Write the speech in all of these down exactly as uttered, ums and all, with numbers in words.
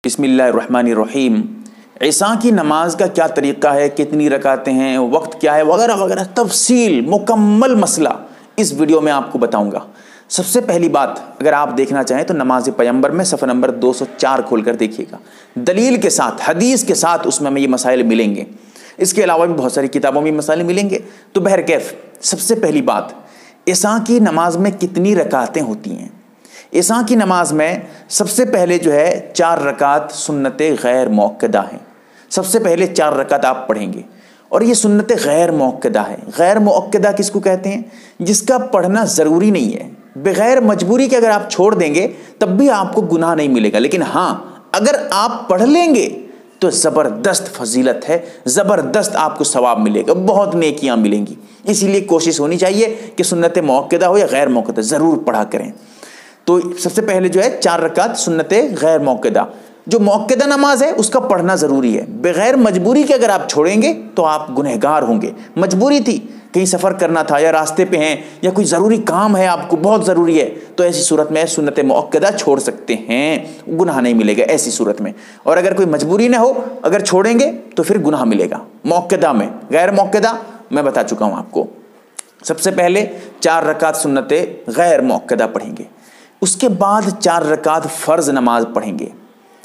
بسم اللہ الرحمن الرحیم۔ عشاء کی نماز کا کیا طریقہ ہے، کتنی رکعتیں ہیں، وقت کیا ہے، وغیرہ وغیرہ تفصیل مکمل مسئلہ اس ویڈیو میں آپ کو بتاؤں گا۔ سب سے پہلی بات، اگر آپ دیکھنا چاہیں تو نماز پیغمبر میں صفحہ نمبر دو سو چار کھول کر دیکھیے گا، دلیل کے ساتھ، حدیث کے ساتھ اس میں ہمیں یہ مسائل ملیں گے۔ اس کے علاوہ بھی بہت ساری کتابوں میں مسائل ملیں گے۔ تو بہرکیف سب سے پہلی بات، عشاء کی نماز میں کتنی رکعتیں ہوتی ہیں؟ عشاء کی نماز میں سب سے پہلے جو ہے چار رکعت سنت غیر موقدہ ہیں۔ سب سے پہلے چار رکعت آپ پڑھیں گے، اور یہ سنت غیر موقدہ ہے۔ غیر موقدہ کس کو کہتے ہیں؟ جس کا پڑھنا ضروری نہیں ہے، بغیر مجبوری کے اگر آپ چھوڑ دیں گے تب بھی آپ کو گناہ نہیں ملے گا، لیکن ہاں اگر آپ پڑھ لیں گے تو زبردست فضیلت ہے، زبردست آپ کو ثواب ملے گا، بہت نیکیاں ملیں گی۔ اسی لیے کوشش ہونی چاہیے کہ سنت موقدہ ہو یا غیر موقدہ ضرور پڑھا کریں۔ تو سب سے پہلے جو ہے چار رکعت سنت غیر موقدہ، جو موقدہ نماز ہے اس کا پڑھنا ضروری ہے۔ بغیر مجبوری کے اگر آپ چھوڑیں گے تو آپ گنہگار ہوں گے۔ مجبوری تھی، کہیں سفر کرنا تھا یا راستے پہ ہیں یا کوئی ضروری کام ہے آپ کو، بہت ضروری ہے، تو ایسی صورت میں سنت موقدہ چھوڑ سکتے ہیں، گناہ نہیں ملے گا ایسی صورت میں۔ اور اگر کوئی مجبوری نہ ہو، اگر چھوڑیں گے تو پھر گناہ ملے گا موقدہ میں۔ غیر موقدہ میں بتا چکا ہوں آپ کو۔ سب سے پہلے چار رکعت سنت غیر موقدہ پڑھیں گے، اس کے بعد چار رکعت فرض نماز پڑھیں گے،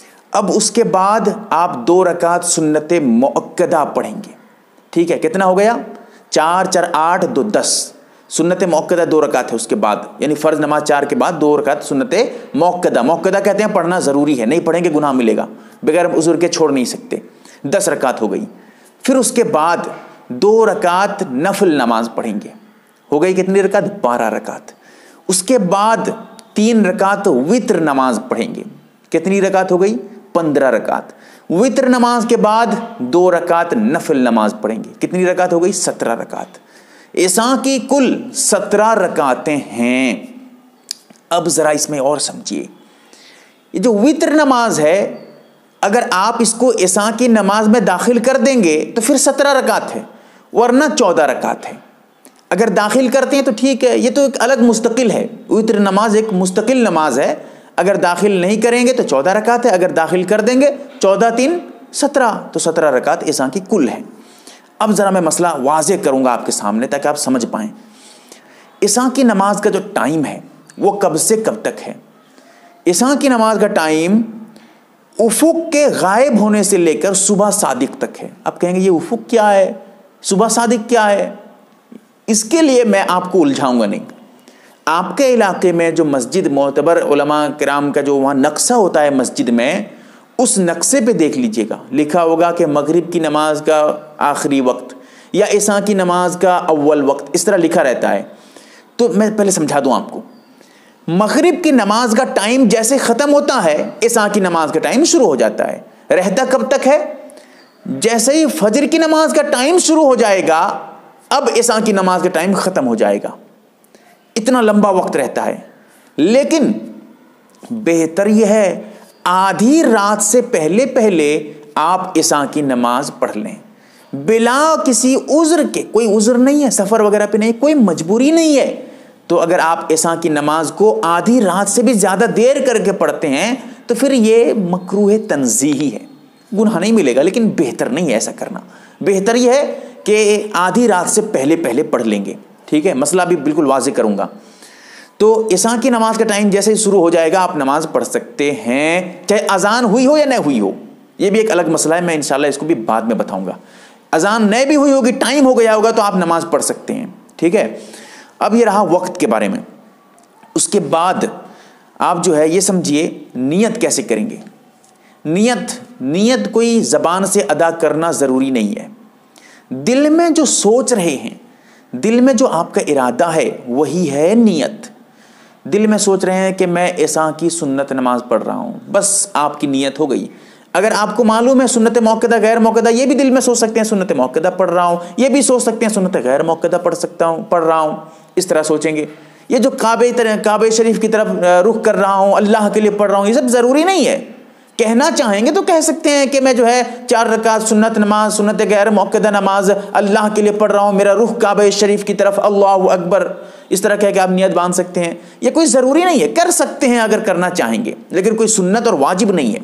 اب اس کے بعد آپ دو رکعت سنت مؤکدہ پڑھیں گے۔ ٹھیک ہے، کتنا ہو گیا؟ چار چار آٹھ، دو دس۔ سنت مؤکدہ دو رکعت ہے اس کے بعد، یعنی فرض نماز چار کے بعد دو رکعت سنت مؤکدہ۔ مؤکدہ کہتے ہیں پڑھنا ضروری ہے، نہیں پڑھیں گے گناہ ملے گا، بغیر عذر کے چھوڑ نہیں سکتے۔ دس رکعت ہو گئی۔ پھر اس کے بعد دو رکعت نفل نماز پڑھیں گے، ہو گئی کتنی رکعت؟ بارہ رکعت۔ اس کے بعد تین رکعت وتر نماز پڑھیں گے، کتنی رکعت ہو گئی؟ پندرہ رکعت۔ وتر نماز کے بعد دو رکعت نفل نماز پڑھیں گے، کتنی رکعت ہو گئی؟ سترہ رکعت۔ عشاء کی کل سترہ رکعتیں ہیں۔ اب ذرا اس میں اور سمجھیے، یہ جو وتر نماز ہے اگر آپ اس کو عشاء کی نماز میں داخل کر دیں گے تو پھر سترہ رکعت ہے، ورنہ چودہ رکعت ہے۔ اگر داخل کرتے ہیں تو ٹھیک ہے، یہ تو ایک الگ مستقل ہے، وتر نماز ایک مستقل نماز ہے۔ اگر داخل نہیں کریں گے تو چودہ رکعت ہے، اگر داخل کر دیں گے چودہ تین سترہ، تو سترہ رکعت عشاء کی کل ہے۔ اب ذرا میں مسئلہ واضح کروں گا آپ کے سامنے تاکہ آپ سمجھ پائیں۔ عشاء کی نماز کا جو ٹائم ہے وہ کب سے کب تک ہے؟ عشاء کی نماز کا ٹائم افق کے غائب ہونے سے لے کر صبح صادق تک ہے۔ آپ کہیں گے یہ افق کیا ہے، صبح صادق کیا ہے؟ اس کے لیے میں آپ کو الجھاؤں گا نہیں۔ آپ کے علاقے میں جو مسجد معتبر علماء کرام کا جو وہاں نقشہ ہوتا ہے مسجد میں، اس نقشے پہ دیکھ لیجئے گا، لکھا ہوگا کہ مغرب کی نماز کا آخری وقت یا عشاء کی نماز کا اول وقت، اس طرح لکھا رہتا ہے۔ تو میں پہلے سمجھا دوں آپ کو، مغرب کی نماز کا ٹائم جیسے ختم ہوتا ہے عشاء کی نماز کا ٹائم شروع ہو جاتا ہے۔ رہتا کب تک ہے؟ جیسے ہی فجر کی نماز کا ٹائم شروع ہو جائے گا اب عشاء کی نماز کا ٹائم ختم ہو جائے گا، اتنا لمبا وقت رہتا ہے۔ لیکن بہتر یہ ہے آدھی رات سے پہلے پہلے آپ عشاء کی نماز پڑھ لیں، بلا کسی عذر کے۔ کوئی عذر نہیں ہے، سفر وغیرہ پہ نہیں، کوئی مجبوری نہیں ہے، تو اگر آپ عشاء کی نماز کو آدھی رات سے بھی زیادہ دیر کر کے پڑھتے ہیں تو پھر یہ مکروہ تنزیہی ہے، گناہ نہیں ملے گا، لیکن بہتر نہیں ہے ایسا کرنا۔ بہتر یہ ہے کہ آدھی رات سے پہلے پہلے پڑھ لیں گے۔ ٹھیک ہے، مسئلہ بھی بالکل واضح کروں گا۔ تو عشاء کی نماز کا ٹائم جیسے ہی شروع ہو جائے گا آپ نماز پڑھ سکتے ہیں، چاہے اذان ہوئی ہو یا نہ ہوئی ہو۔ یہ بھی ایک الگ مسئلہ ہے، میں انشاءاللہ اس کو بھی بعد میں بتاؤں گا۔ اذان نہ بھی ہوئی ہوگی، ٹائم ہو گیا ہوگا تو آپ نماز پڑھ سکتے ہیں۔ ٹھیک ہے، اب یہ رہا وقت کے بارے میں۔ اس کے بعد آپ جو ہے یہ سمجھیے نیت کیسے کریں گے۔ نیت نیت کوئی زبان سے ادا کرنا ضروری نہیں ہے، دل میں جو سوچ رہے ہیں، دل میں جو آپ کا ارادہ ہے وہی ہے نیت۔ دل میں سوچ رہے ہیں کہ میں عشاء کی سنت نماز پڑھ رہا ہوں، بس آپ کی نیت ہو گئی۔ اگر آپ کو معلوم ہے سنت موقدہ غیر موقدہ، یہ بھی دل میں سوچ سکتے ہیں سنت موقدہ پڑھ رہا ہوں، یہ بھی سوچ سکتے ہیں سنت غیر موقدہ پڑھ سکتا ہوں پڑھ رہا ہوں، اس طرح سوچیں گے۔ یہ جو کعبہ کعبہ شریف کی طرف رخ کر رہا ہوں، اللہ کے لیے پڑھ رہا ہوں، یہ سب ضروری نہیں ہے۔ کہنا چاہیں گے تو کہہ سکتے ہیں کہ میں جو ہے چار رکعت سنت نماز، سنت غیر موقدہ نماز اللہ کے لیے پڑھ رہا ہوں، میرا رخ کعبہ شریف کی طرف، اللہ اکبر، اس طرح کہہ کے آپ نیت باندھ سکتے ہیں۔ یہ کوئی ضروری نہیں ہے، کر سکتے ہیں اگر کرنا چاہیں گے، لیکن کوئی سنت اور واجب نہیں ہے۔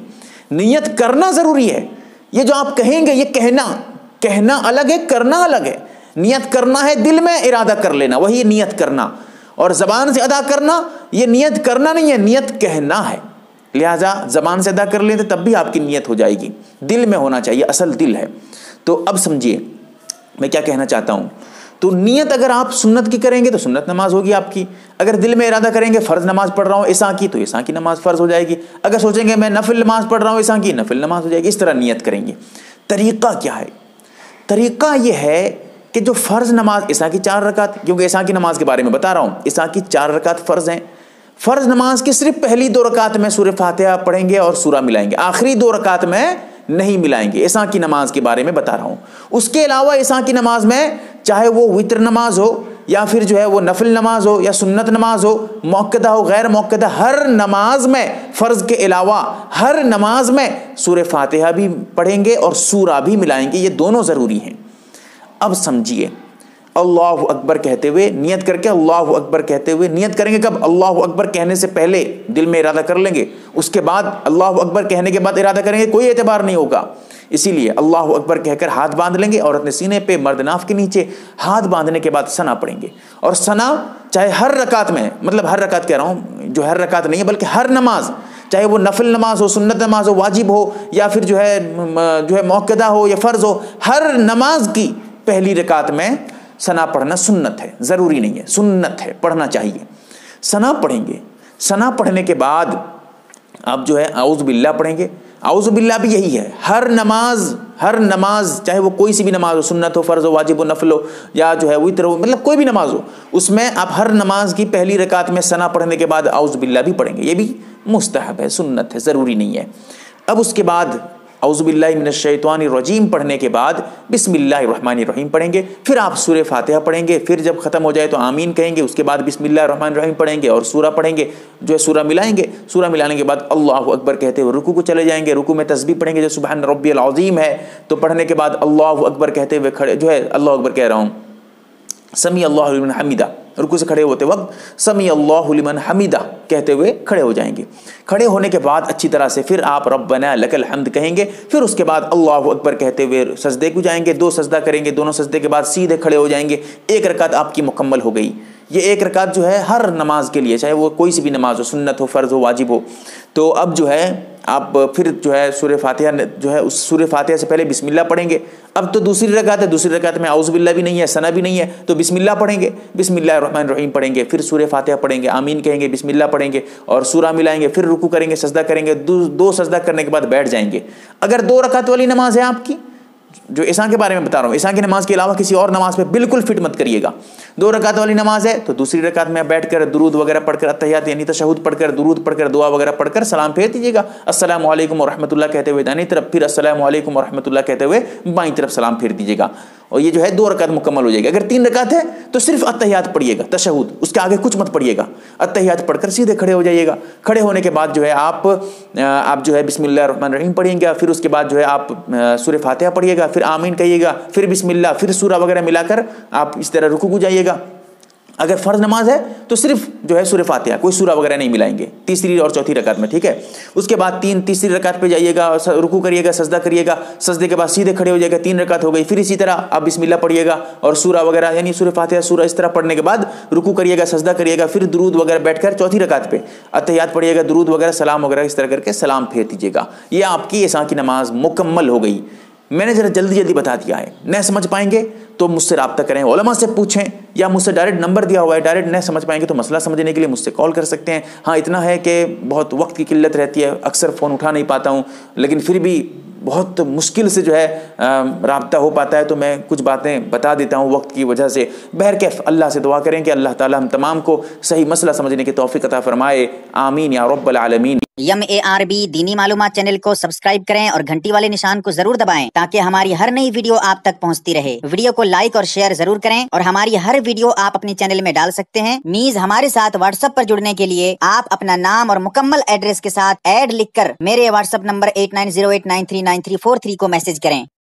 نیت کرنا ضروری ہے. یہ جو آپ کہیں گے یہ کہنا کہنا الگ ہے، کرنا الگ ہے. نیت کرنا ہے دل میں ارادہ کر لینا، وہی نیت کرنا. اور زبان سے ادا کرنا یہ نیت کرنا نہیں ہے، نیت کہنا ہے. لہٰذا زبان سے ادا کر لیں تو تب بھی آپ کی نیت ہو جائے گی. دل میں ہونا چاہیے، اصل دل ہے. تو اب سمجھیے میں کیا کہنا چاہتا ہوں. تو نیت اگر آپ سنت کی کریں گے تو سنت نماز ہوگی آپ کی. اگر دل میں ارادہ کریں گے فرض نماز پڑھ رہا ہوں عشاء کی تو عشاء کی نماز فرض ہو جائے گی. اگر سوچیں گے میں نفل نماز پڑھ رہا ہوں عشاء کی، نفل نماز ہو جائے گی. اس طرح نیت کریں گے. طریقہ کیا ہے؟ طریقہ یہ ہے کہ جو فرض نماز عشاء کی چار رکعت، کیونکہ عشاء کی نماز کے بارے میں بتا رہا ہوں، عشاء کی چار رکعت فرض ہیں. فرض نماز کی صرف پہلی دو رکعت میں سورہ فاتحہ پڑھیں گے اور سورہ ملائیں گے، آخری دو رکعت میں نہیں ملائیں گے. عشاء کی نماز کے بارے میں بتا رہا ہوں. اس کے علاوہ عشاء کی نماز میں چاہے وہ وتر نماز ہو یا پھر جو ہے وہ نفل نماز ہو یا سنت نماز ہو، موقدہ ہو غیر موقدہ، ہر نماز میں فرض کے علاوہ ہر نماز میں سورہ فاتحہ بھی پڑھیں گے اور سورہ بھی ملائیں گے. یہ دونوں ضروری ہیں. اب سمجھیے، اللہ اکبر کہتے ہوئے نیت کر کے اللہ اکبر کہتے ہوئے نیت کریں گے کب؟ اللہ اکبر کہنے سے پہلے دل میں ارادہ کر لیں گے، اس کے بعد اللہ اکبر کہنے کے بعد ارادہ کریں گے، کوئی اعتبار نہیں ہوگا. اسی لیے اللہ اکبر کہہ کر ہاتھ باندھ لیں گے اور اپنے سینے پہ مرد ناف کے نیچے ہاتھ باندھنے کے بعد ثنا پڑھیں گے. اور ثنا چاہے ہر رکعت میں، مطلب ہر رکعت کہہ رہا ہوں، جو ہر رکعت نہیں ہے بلکہ ہر نماز، چاہے وہ نفل نماز ہو، سنت نماز ہو، واجب ہو یا پھر جو ہے جو ہے موقدہ ہو یا فرض ہو، ہر نماز کی پہلی رکعت میں ثنا پڑھنا سنت ہے، ضروری نہیں ہے، سنت ہے، پڑھنا چاہیے. ثنا پڑھیں گے. ثنا پڑھنے کے بعد آپ جو ہے اعوذ باللہ پڑھیں گے. اعوذ باللہ بھی یہی ہے، ہر نماز ہر نماز چاہے وہ کوئی سی بھی نماز ہو، سنت ہو، فرض ہو، واجب ہو، نفل ہو یا جو ہے وتر ہو، مطلب کوئی بھی نماز ہو، اس میں آپ ہر نماز کی پہلی رکعت میں ثنا پڑھنے کے بعد اعوذ باللہ بھی پڑھیں گے. یہ بھی مستحب ہے، سنت ہے، ضروری نہیں ہے. اب اس کے بعد اعوذ باللہ من الشیطان الرجیم پڑھنے کے بعد بسم اللہ الرحمن الرحیم پڑھیں گے. پھر آپ سورہ فاتحہ پڑھیں گے. پھر جب ختم ہو جائے تو آمین کہیں گے. اس کے بعد بسم اللہ الرحمن الرحیم پڑھیں گے اور سورہ پڑھیں گے، جو ہے سورہ ملائیں گے. سورہ ملانے کے بعد اللہ اکبر کہتے ہوئے رکوع کو چلے جائیں گے. رکوع میں تسبیح پڑھیں گے جو سبحان ربی العظیم ہے. تو پڑھنے کے بعد اللہ اکبر کہتے ہوئے کھڑے جو ہے اللہ اکبر کہہ رہا ہوں، سمی اللہ لمن حمیدہ، رکوع سے کھڑے ہوتے وقت سمی اللہ لمن حمیدہ کہتے ہوئے کھڑے ہو جائیں گے. کھڑے ہونے کے بعد اچھی طرح سے پھر آپ ربنا لک الحمد کہیں گے. پھر اس کے بعد اللہ اکبر کہتے ہوئے سجدے کو جائیں گے. دو سجدہ کریں گے. دونوں سجدے کے بعد سیدھے کھڑے ہو جائیں گے. ایک رکعت آپ کی مکمل ہو گئی. یہ ایک رکعت جو ہے ہر نماز کے لیے، چاہے وہ کوئی سی بھی نماز ہو، سنت ہو، فرض ہو، واجب ہو. تو اب جو ہے آپ پھر جو ہے سورہ فاتحہ جو ہے اس سورہ فاتحہ سے پہلے بسم اللہ پڑھیں گے. اب تو دوسری رکعت ہے، دوسری رکعت میں اعوذ باللہ بھی نہیں ہے، ثنا بھی نہیں ہے، تو بسم اللہ پڑھیں گے. بسم اللہ الرحمن الرحیم پڑھیں گے. پھر سورہ فاتحہ پڑھیں گے، آمین کہیں گے، بسم اللہ پڑھیں گے اور سورہ ملائیں گے. پھر رکوع کریں گے، سجدہ کریں گے. دو, دو سجدہ کرنے کے بعد بیٹھ جائیں گے. اگر دو رکعت والی نماز ہے آپ کی، جو عشاء کے بارے میں بتا رہا ہوں، عشاء کی نماز کے علاوہ کسی اور نماز پہ بالکل فٹ مت کریے گا. دو رکعت والی نماز ہے تو دوسری رکعت میں بیٹھ کر درود وغیرہ پڑھ کر، اتحیات یعنی تشہد پڑھ کر، درود پڑھ کر، دعا وغیرہ پڑھ کر سلام پھیر دیجیے گا. السلام علیکم ورحمۃ اللہ کہتے ہوئے دائیں طرف، پھر السلام علیکم ورحمۃ اللہ کہتے ہوئے بائیں طرف سلام پھیر دیجیے گا. اور یہ جو ہے دو رکعت مکمل ہو جائے گی. اگر تین رکعت ہے تو صرف اتحیات پڑھیے گا، تشہد، اس کے آگے کچھ مت پڑھیے گا. اتحیات پڑھ کر سیدھے کھڑے ہو جائیے گا. کھڑے ہونے کے بعد جو ہے آپ آپ جو ہے بسم اللہ الرحمن الرحیم پڑھیں گے. پھر اس کے بعد جو ہے آپ سورہ فاتحہ پڑھیے گا. پھر آمین کہیے گا. پھر بسم اللہ، پھر سورہ وغیرہ ملا کر آپ اس طرح رکوع کو جائیے گا. اگر فرض نماز ہے تو صرف جو ہے سورہ فاتحہ، کوئی سورہ وغیرہ نہیں ملائیں گے تیسری اور چوتھی رکعت میں، ٹھیک ہے. اس کے بعد تین تیسری رکعت پہ جائیے گا، رکوع کریے گا، سجدہ کریے گا. سجدے کے بعد سیدھے کھڑے ہو جائے گا. تین رکعت ہو گئی. پھر اسی طرح آپ بسم اللہ پڑھیے گا اور سورہ وغیرہ یعنی سورہ فاتحہ، سورہ اس طرح پڑھنے کے بعد رکوع کریے گا، سجدہ کریے گا. پھر درود وغیرہ بیٹھ کر چوتھی رکعت پہ اتحیات پڑھیے گا، درود وغیرہ، سلام وغیرہ اس طرح کر کے سلام پھیر دیجیے گا. یہ آپ کی عشاء کی نماز مکمل ہو گئی. میں نے ذرا جلدی جلدی بتا دیا ہے. نہ سمجھ پائیں گے تو مجھ سے رابطہ کریں، علماء سے پوچھیں، یا مجھ سے ڈائریکٹ نمبر دیا ہوا ہے، ڈائریکٹ نہ سمجھ پائیں گے تو مسئلہ سمجھنے کے لیے مجھ سے کال کر سکتے ہیں. ہاں اتنا ہے کہ بہت وقت کی قلت رہتی ہے، اکثر فون اٹھا نہیں پاتا ہوں، لیکن پھر بھی بہت مشکل سے جو ہے رابطہ ہو پاتا ہے، تو میں کچھ باتیں بتا دیتا ہوں وقت کی وجہ سے. بہرکیف اللہ سے دعا کریں کہ اللہ تعالی ہم تمام کو صحیح مسئلہ سمجھنے کی توفیق عطا فرمائے. آمین یا رب العالمین. یم اے آر بی دینی معلومات چینل کو سبسکرائب کریں اور گھنٹی والے نشان کو ضرور دبائیں تاکہ ہماری ہر نئی ویڈیو آپ تک پہنچتی رہے. ویڈیو کو لائک اور شیئر ضرور کریں اور ہماری ہر ویڈیو آپ اپنے چینل میں ڈال سکتے ہیں. نیز ہمارے ساتھ واٹس ایپ پر جڑنے کے لیے آپ اپنا نام اور مکمل ایڈریس کے ساتھ ایڈ لکھ کر میرے WhatsApp number eight nine zero eight nine three nine three four three کو میسج کریں.